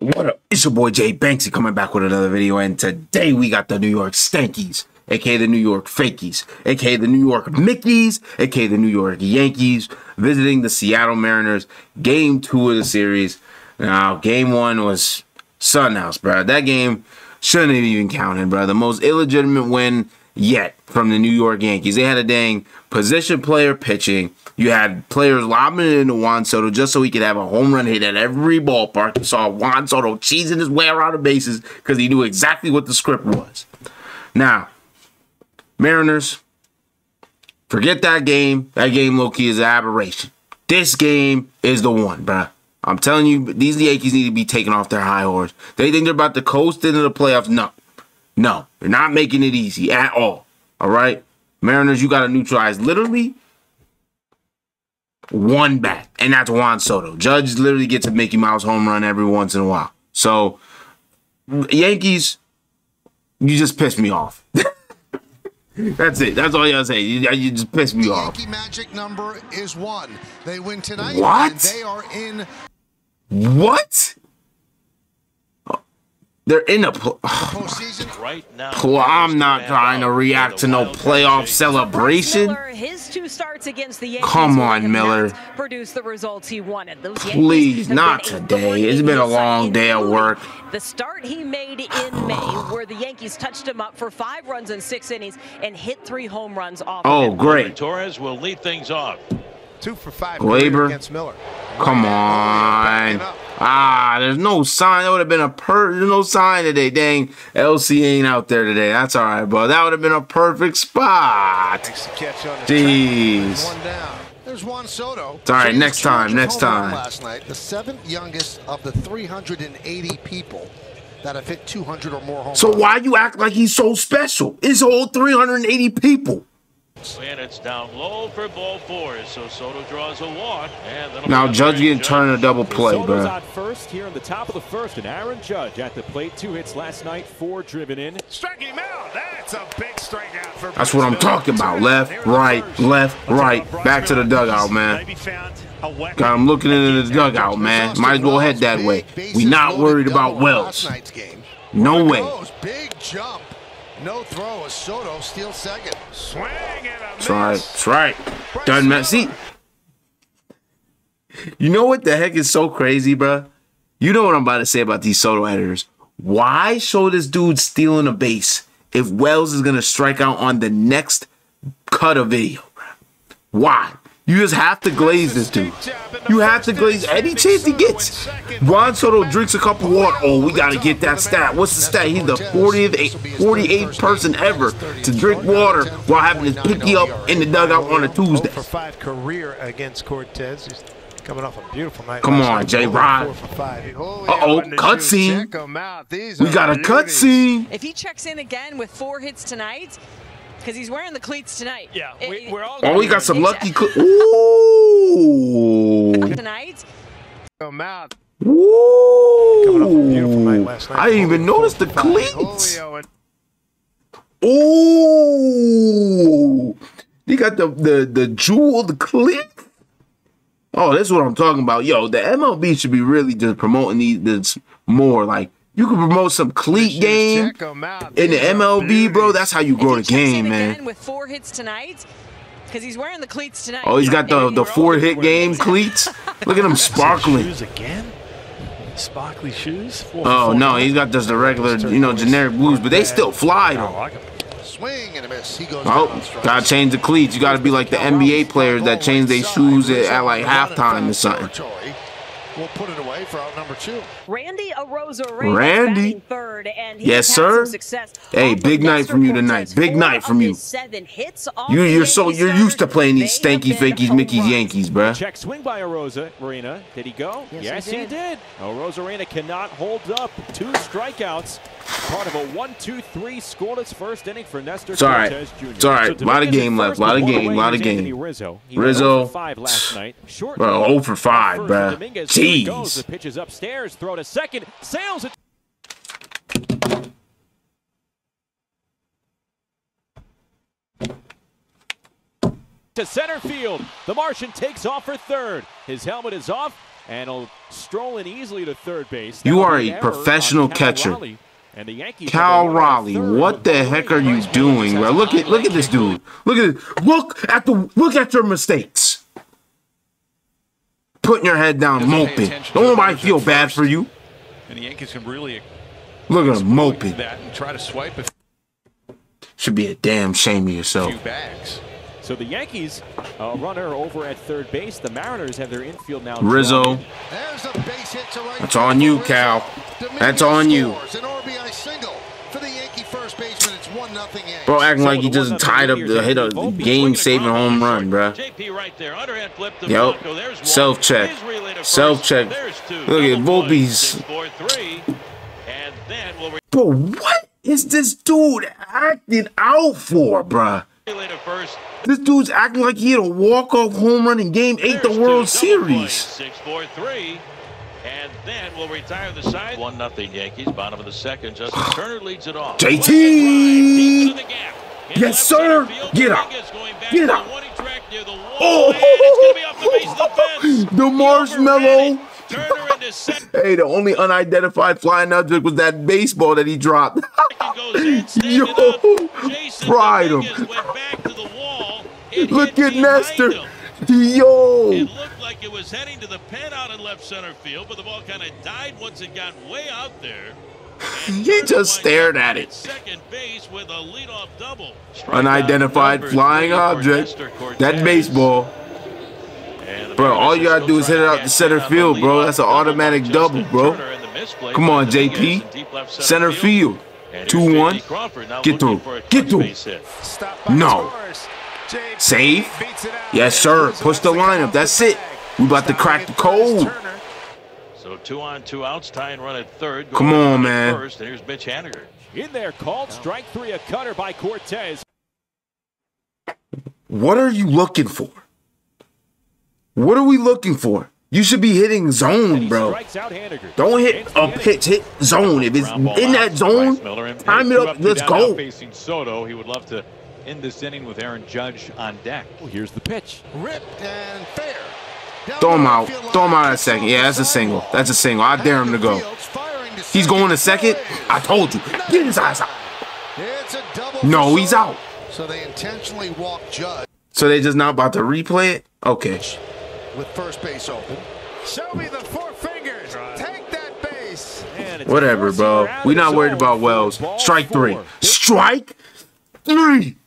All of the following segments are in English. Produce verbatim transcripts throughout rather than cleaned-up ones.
What up? It's your boy Jay Banksy coming back with another video, and today we got the New York Stankies, aka the New York Fakies, aka the New York Mickeys, aka the New York Yankees, visiting the Seattle Mariners. Game two of the series. Now, game one was Sunhouse, bro. That game shouldn't have even counted, bro. The most illegitimate win yet from the New York Yankees. They had a dang position player pitching. You had players lobbing it into Juan Soto just so he could have a home run hit at every ballpark. You saw Juan Soto cheesing his way around the bases because he knew exactly what the script was. Now, Mariners, forget that game. That game, low-key, is an aberration. This game is the one, bruh. I'm telling you, these Yankees need to be taken off their high horse. They think they're about to coast into the playoffs. No. No. They're not making it easy at all. All right? Mariners, you got to neutralize literally one bat, and that's Juan Soto. Judge literally gets a Mickey Mouse home run every once in a while. So, Yankees, you just pissed me off. That's it. That's all y'all say. You, you just pissed me the off. Yankee magic number is one. They win tonight. What? And they are in. What? They're in a pl postseason right now. Pl I'm not trying to react to no playoff celebration. Miller, his two starts against the Yankees Come on, Miller. Produce the results he wanted. Those Please, not today. It's been a long day at work. The start he made in May, where the Yankees touched him up for five runs in six innings and hit three home runs off. Oh, of him. great. Torres will lead things off. two for five Glaber against Miller. Come on. Ah, there's no sign. That would have been a per. There's no sign today. Dang, L C ain't out there today. That's all right, bro. That would have been a perfect spot. Jeez. One down. There's Juan Soto. It's all right. Next time. Next time. Last night, the seventh youngest of the three hundred eighty people that have hit two hundred or more home So runs. why you act like he's so special? It's all three hundred eighty people. And it's down low for ball four, so Soto draws a walk. And now Judge getting turned a double play, Soto's bro. on first here in the top of the first, and Aaron Judge at the plate. Two hits last night, four driven in. Striking him out. That's a big strikeout for. That's what I'm talking about. Left, right, left, right. Back to the dugout, man. Got him looking into the dugout, man. Might as well head that way. We not worried about Wells. No way. Big jump. No throw as Soto steals second. Swing and a That's right. That's right. Doesn't matter. See, you know what the heck is so crazy, bro? You know what I'm about to say about these Soto editors. Why show this dude stealing a base if Wells is going to strike out on the next cut of video, bro? Why? You just have to glaze this dude. You have to glaze any chance he gets. Juan Soto drinks a cup of water. Oh, we got to get that stat. What's the stat? He's the fortieth, forty-eighth person ever to drink water while having his pinky up in the dugout on a Tuesday. for five career against Cortez. He's coming off a beautiful night. Come on, J. Rod. Uh-oh, cutscene. We got a cutscene. If he checks in again with four hits tonight, because he's wearing the cleats tonight. Yeah, we, we're all. Oh, we got some lucky. Ooh. Tonight. Come out. Ooh. Coming off a beautiful night last night. I didn't even notice the cleats. Ooh. He got the the the jeweled cleats. Oh, that's what I'm talking about. Yo, the M L B should be really just promoting these this more. Like, you can promote some cleat game in the M L B, bro. That's how you grow the game, man. With four hits tonight, because he's wearing the cleats tonight. Oh, he's got the the four hit game cleats. Look at him sparkling. Shoes again? Sparkly shoes? Four, Oh four, no, he's got just the regular, you know, generic blues, but they still fly though. Swing and a miss. He goes Oh, down, strikes. gotta change the cleats. You gotta be like the N B A players that change their shoes at, at like halftime or something. We'll put it away for out number two. Randy Arozarena Randy. third, and Yes, sir. Hey, big night from you tonight. Big night from you. You, you're so you're used to playing these stanky, fakies, Mickeys, Yankees, bruh. Check swing by Arozarena. Did he go? Yes, yes he he did. Arozarena cannot hold up. Two strikeouts. Part of a one two three scoreless first inning for Nestor It's all right. Cortez Junior It's all right. So Lot of Dominguez's game left. first Lot of one game. away Lot of is Anthony game. Rizzo. He Rizzo. went oh for five last night. Short Bro, field. oh for five, First, bruh. Dominguez, here he goes. Jeez. The pitch is upstairs. Throw to second. Sails it. To center field. The Martian takes off for third. His helmet is off. And he'll stroll in easily to third base. You That'll are be a an professional error on Cal catcher. Raleigh. And the Yankees Cal have a runner at Raleigh, third what with the Bryce heck are you Miller. doing, bro? Look at look at this dude. Look at it. Look at the look at your mistakes. Putting your head down, moping. Don't nobody feel bad for you. And the Yankees can really Look at him moping. that and try to swipe a Should be a damn shame of yourself. few bags. So the Yankees, a runner over at third base. The Mariners have their infield now. Rizzo. There's a base hit to right. That's on you, Cal. That's on you. An R B I single for the Yankee first baseman. It's one nothing Yankees. Bro, acting like he just tied up the hit a game-saving home run, bro. J P right there, underhand flip to Yup. Blanco. There's one. Self-check. His relay to first. Self-check. There's two. Look at Double play. Volpe's. Six, four, three. And then we'll Bro, what is this dude acting out for, bruh? relay to first. This dude's acting like he had a walk-off home run in Game eight, the There's World two. Double play. Series. Six, four, three. And then we'll retire the side. One nothing Yankees. Bottom of the second. Justin Turner leads it off. J T! Deep into the gap. In Yes, left sir. center field, Get up. Dominguez going back Get to up. the warning track near the wall. Oh, And it's going to be off the base of the fence. the marshmallow. Turner into second. Hey, the only unidentified flying object was that baseball that he dropped. Goes in, standing Yo, up. Jason fried him. Dominguez went back to the wall. It Look hit at behind Nestor. him. Yo. It looked like it was heading to the pen out in left center field, but the ball kind of died once it got way out there. And He Turner just winds stared up at it. Second base with a leadoff double. Unidentified Strikeout flying number three for object. Nestor Cortez. That baseball. And the Bro, all Mariners you gotta still do is hit it trying out to to catch center in on the field, bro. leadoff That's an double by automatic Justin double, bro. Turner, and the misplay Come by on, J Dominguez P. in deep left Center field. And two here's one. J P Crawford now Get looking through. for a Get clutch through. base hit. Stop by No. scores. J P Save. beats it out. Yes, sir. And Push the loses lineup. off That's the it. bag. We about to Stop crack it the for code. Turner. So two on, two outs, tie and run at third. Come Going on, at man. First, and here's Mitch Haniger. In there, called strike three, a cutter by Cortez. What are you looking for? What are we looking for? You should be hitting And zone, he bro. strikes out Haniger. Don't hit Ends the a inning. pitch, hit zone. If it's Ground ball in out that to zone, Bryce Miller. And time it two up. two Let's down go. now facing Soto. He would love to end this inning with Aaron Judge on deck. Oh, here's the pitch. Ripped and fair. Down Throw him the out. field Throw him line, out at second. Yeah, that's a single. sidewall. That's a single. I dare him to go. Fields firing to He's going to second. I told you. Get his eyes out. It's a double. No, for he's Soto. out. So they intentionally walk Judge So they just not about to replay it? Okay. with first base open. Show me the four fingers. Take that base. And it's a Whatever, bro. four-seamer out We of the not worried zone about for Wells. ball Strike three. four. Strike three.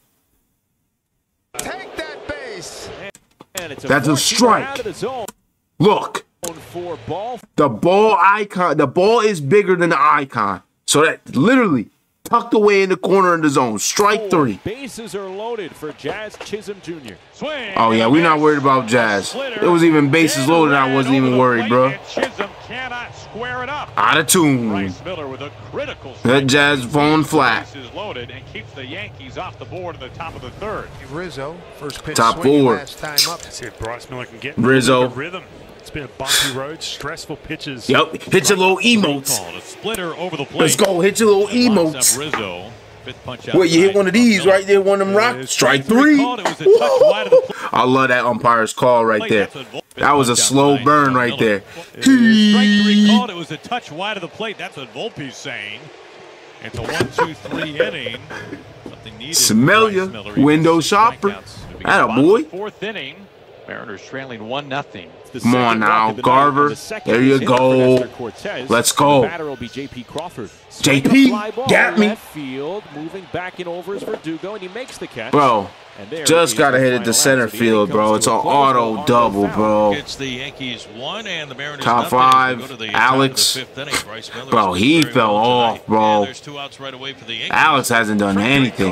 Take that base. And it's a That's a four-seamer strike. out of the zone Look. for ball. The ball icon, the ball is bigger than the icon. So that literally tucked away in the corner in the zone. Strike four. three. Bases are loaded for Jazz Chisholm Junior Swing. Oh, yeah, we're not worried about Jazz. It was even bases loaded. I wasn't even worried, bro. Chisholm cannot square it up. Out of tune. Bryce Miller with a critical That strike. Jazz phone flat. Bases loaded and keeps the Yankees off the board in the top of the third. Rizzo, first pitch Top swinging four. last time up. See if Bryce Miller can get Rizzo. rhythm. It's been a bumpy road, stressful pitches. Yup. Hit your little emotes. Called a splitter over the plate. Let's go. Hit your little And lines emotes. up Rizzo. Fifth punch Well, you hit outside one of from these Miller. right there, one of them rock. Uh, Strike three three. called. It was a touch wide of the plate. I love that umpire's call right there. That's what Volpe- That was a Fifth slow punch burn outside right from there. Miller. Strike three called. It was a touch wide of the plate. That's what Volpe's saying. It's a one, two, three inning. Something needed. Smell for ya, Bryce Miller. He window gets some shopper. strikeouts. Moving Atta bottom boy. of the Fourth inning. Mariners trailing one nothing. The Come on second now, walk of the Garver. night, and the second There you is hit for go. Nestor Cortez. Let's And go. The batter will be J P Crawford. J P, Swing a fly ball, got me. Left field, moving back in over is Verdugo, and he makes the catch. Bro, And there just is gotta the hit it final to out. center So the inning field, bro. comes It's to an a close. No auto harm, no double, foul. bro. It's the Yankees one and the Mariners Top nothing. five, As we go to the top of Alex. the fifth inning. Bryce Miller Bro, is he very fell well off, tonight. bro. And there's two outs right away for the Yankees. Alex hasn't done anything.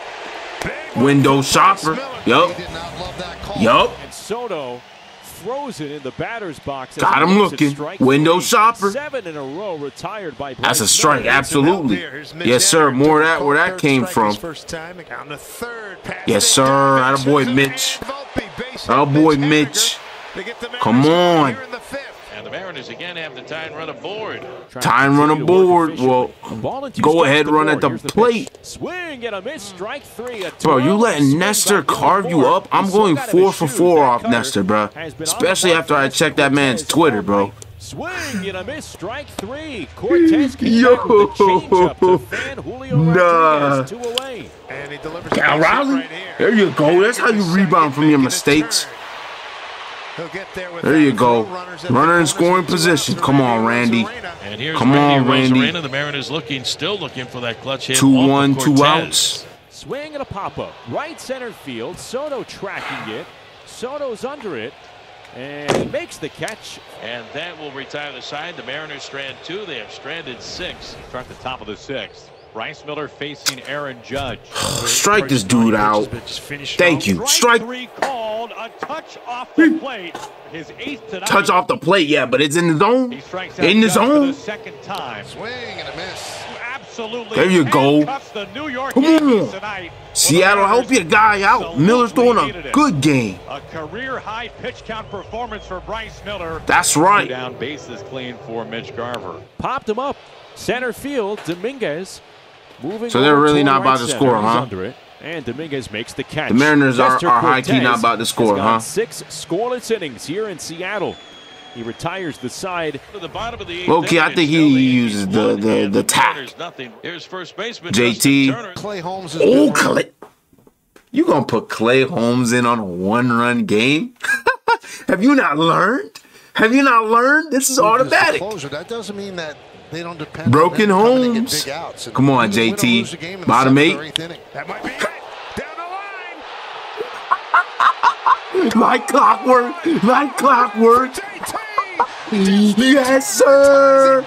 Window shopper. Yup. He did not love that call. Yup. And Soto throws it in the batter's box. as Got he him makes it looking. strike Window three. shopper. Seven in a row retired by That's a Bryce strike, Miller. absolutely. Yes, sir. More of that where that came from. First time on the third pass. Yes, sir. Atta boy, Mitch. Atta boy, Mitch. Come on. the Mariners again have the tie and run aboard. Tie and run aboard. Well, go ahead, run at the plate. Swing and a miss, strike three. Bro, you letting Nestor carve you up? I'm going four for four off Nestor, bro. Especially after I checked that man's Twitter, bro. Swing and a miss, strike three. Cortez came back with the changeup to fan Julio Rodriguez, two away. And he delivers Cal Raleigh, there you go. That's how you rebound from your mistakes. There you go. Runner in scoring position. Come on, Randy. And here's Come on, Randy. Rosarena. The Mariners looking, still looking for that clutch hit. Two one, two outs. Swing and a pop-up. Right center field. Soto tracking it. Soto's under it. And he makes the catch. And that will retire the side. The Mariners strand two. They have stranded six. Start the top of the sixth. Bryce Miller facing Aaron Judge. Strike this dude out. Thank you. Strike. Three called. A touch off the plate. His eighth tonight. Touch off the plate, yeah, but it's in the zone. He strikes out In the Judge for zone. the second time. Swing and a miss. Absolutely. There you go. The New York Come Yankees on. tonight. Seattle, help your guy out. Miller's throwing a good game. A career-high pitch count performance for Bryce Miller. That's right. Down bases clean for Mitch Garver. Popped him up. Center field. Dominguez moving. So they're over really toward not about right to center. score, He's huh? Under it. And Dominguez makes the catch. The Mariners are, Nestor are high-key Cortez not about to score, has gone huh? Six scoreless innings here in Seattle. He retires the side. To the bottom of the eighth. Low-key, I think he uses the the the tack. Nothing. Here's first baseman J T. Clay Holmes is Oh, Clay. You gonna put Clay Holmes in on a one-run game? Have you not learned? Have you not learned? This is automatic. That doesn't mean that they don't depend Broken on him coming to get Holmes. big outs. And Come on, you can J win or T. lose a game in the Bottom seventh or eight. eighth inning. That might be it. Down the line. Like clockwork. Like clockwork. Yes, sir.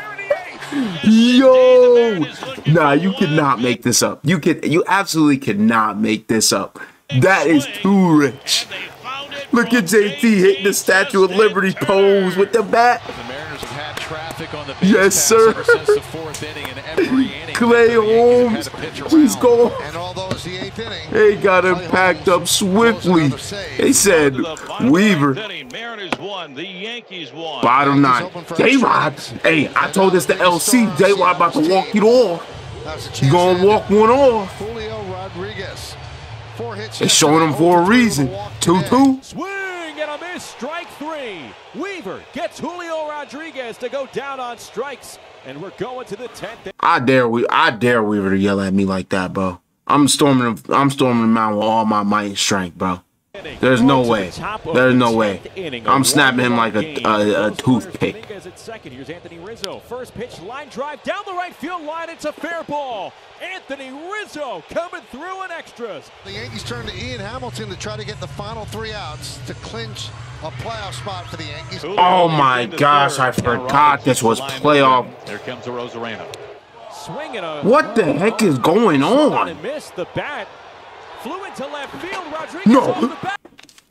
Yo. Nah, you cannot make this up. You can. You absolutely cannot make this up. That is too rich. Look at J T hitting the Statue of Liberty pose with the bat. The Mariners have had traffic on the base Yes, sir. ever since the fourth inning, and every inning Clay the Yankees Holmes. have had to pitch He's around. going. And although it's the eighth inning, They got him Clay packed Holmes up swiftly. pulls another save. They said Weaver. Mariners won. The Yankees won. Bottom nine. J-Rod. Hey, I told this to L C. J-Rod about to walk you off. You gonna walk one off. Julio Rodriguez. Four hits. They're showing him for a reason. two two. Swing and a miss, strike three. Weaver gets Julio Rodriguez to go down on strikes, and we're going to the tenth. I dare we. I dare Weaver to yell at me like that, bro. I'm storming. I'm storming the mound with all my might and strength, bro. There's no way. There's no way. I'm snapping him like a, a, a toothpick. Dominguez at second. Here's Anthony Rizzo. First pitch, line drive down the right field line. It's a fair ball. Anthony Rizzo coming through in extras. The Yankees turn to Ian Hamilton to try to get the final three outs to clinch a playoff spot for the Yankees. Oh my gosh! I forgot this was playoff. There comes a Rosarena. Swinging a What the heck is going on? and missed the bat. Flew into left field. Rodriguez No. off the bat.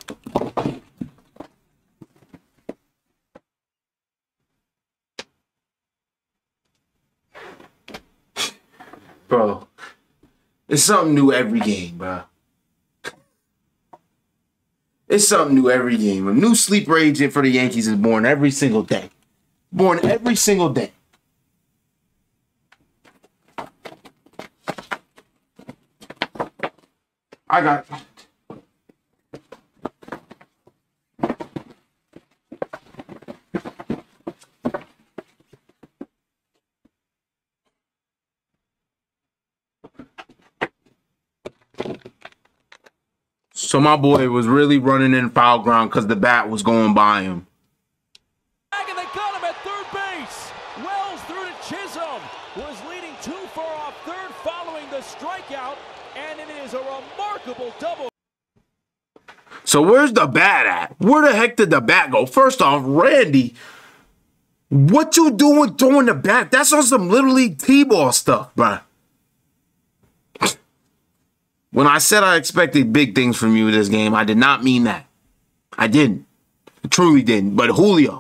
Bro, it's something new every game, bro. It's something new every game. A new sleeper agent for the Yankees is born every single day. Born every single day. I got... So my boy was really running in foul ground because the bat was going by him. And they got him at third base. Wells through to Chisholm. Was leading too far off third following the strikeout. And it is a remarkable double. So where's the bat at? Where the heck did the bat go? First off, Randy, what you doing throwing the bat? That's on some Little League T-ball stuff, bruh. When I said I expected big things from you this game, I did not mean that. I didn't. I truly didn't. But Julio.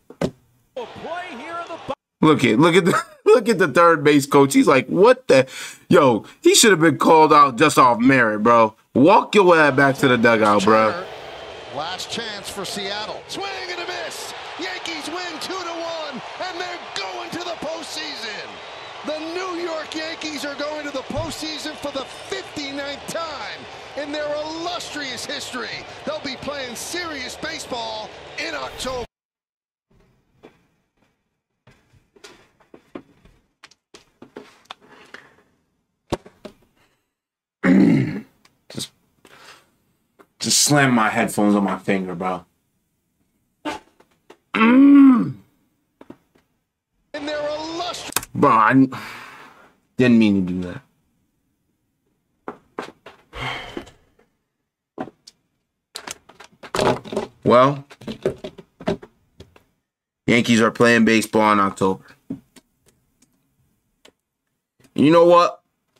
Look at look at the look at the third base coach. He's like, what the yo, he should have been called out just off merit, bro. Walk your ass back to the dugout, bro. Last chance for Seattle. Swing and a miss. Yankees win. to the postseason. The New York Yankees are going to the postseason for the fifty-ninth time in their illustrious history. They'll be playing serious baseball in October. just, just slam my headphones on my finger, bro. Mm. In their illustrious. Bro, I didn't mean to do that. Well, Yankees are playing baseball in October. You know what?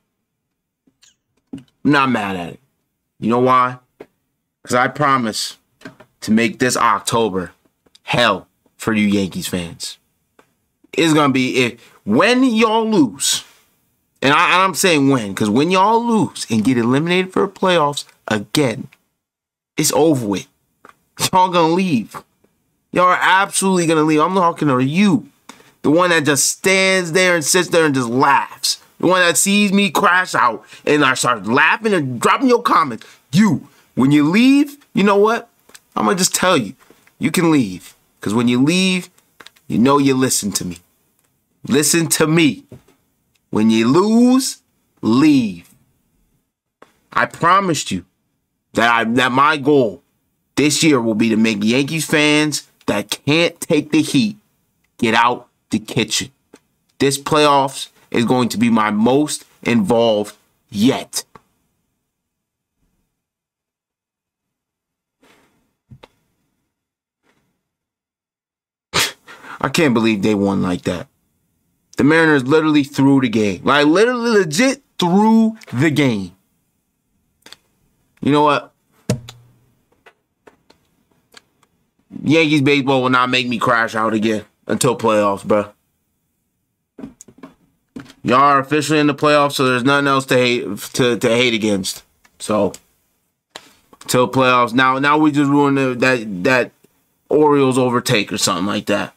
I'm not mad at it. You know why? Because I promise to make this October hell for you Yankees fans. It's going to be if when y'all lose, and I, I'm saying when, because when y'all lose and get eliminated for the playoffs again, it's over with. Y'all going to leave. Y'all are absolutely going to leave. I'm talking to you, the one that just stands there and sits there and just laughs. The one that sees me crash out and I start laughing and dropping your comments. You, when you leave, you know what? I'm going to just tell you, you can leave. Because when you leave, you know you listen to me. Listen to me. When you lose, leave. I promised you that I that my goal this year will be to make Yankees fans that can't take the heat get out the kitchen. This playoffs is going to be my most involved yet. I can't believe they won like that. The Mariners literally threw the game. Like, literally, legit threw the game. You know what? Yankees baseball will not make me crash out again until playoffs, bro. Y'all are officially in the playoffs, so there's nothing else to hate to, to hate against. So, till playoffs. Now, now we just ruined the, that that Orioles overtake or something like that.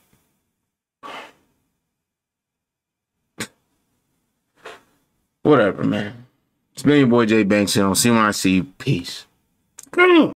Whatever, man. It's been your boy Jay Banks, and I'll see you when I see you. Peace.